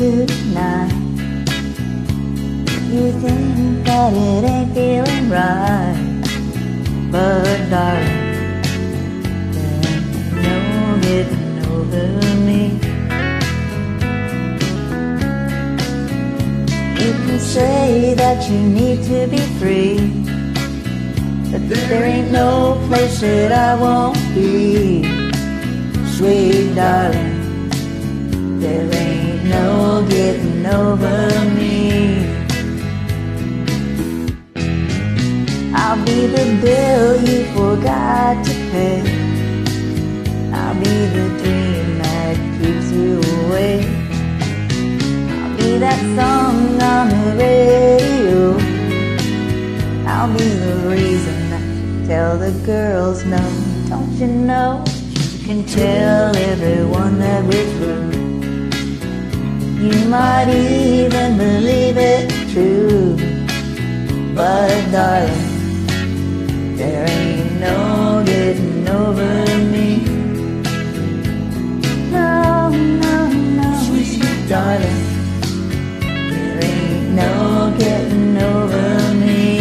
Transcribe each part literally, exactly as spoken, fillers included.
tonight. You think that it ain't feeling right, but darling, there ain't no getting over me. You can say that you need to be free, but there ain't no place that I won't be. Sweet darling, there ain't no getting over me. I'll be the bill you forgot to pay. I'll be the dream that keeps you awake. I'll be that song on the radio. I'll be the reason that you tell the girls no. Don't you know you can tell everyone that we're through? You might even believe it's true, but darling, there ain't no getting over me. No, no, no, sweet darling, there ain't no getting over me.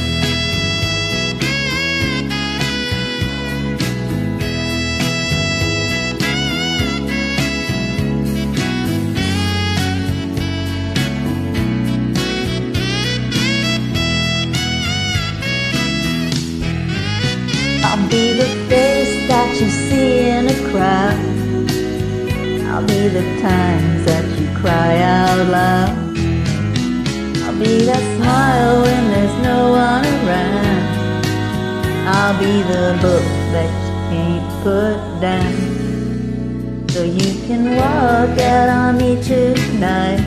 I'll be the face that you see in a crowd. I'll be the times that you cry out loud. I'll be that smile when there's no one around. I'll be the book that you can't put down, so you can walk out on me tonight.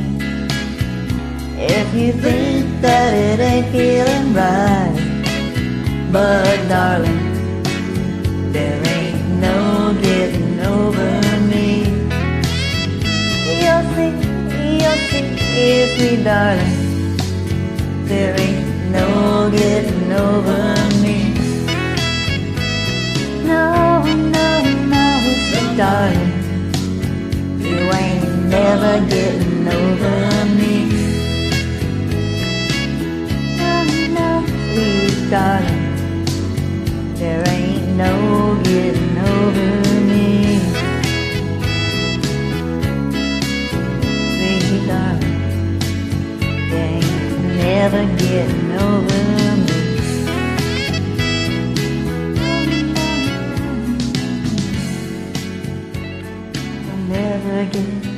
If you think that it ain't feeling right, but darling, there ain't no getting over me. You'll see, you'll see, sweet darling, there ain't no getting over me. No, no, no, sweet darling, you ain't never getting over me. No, no, sweet darling, there ain't no getting over me. Sweet darling, there ain't never getting over me. Never getting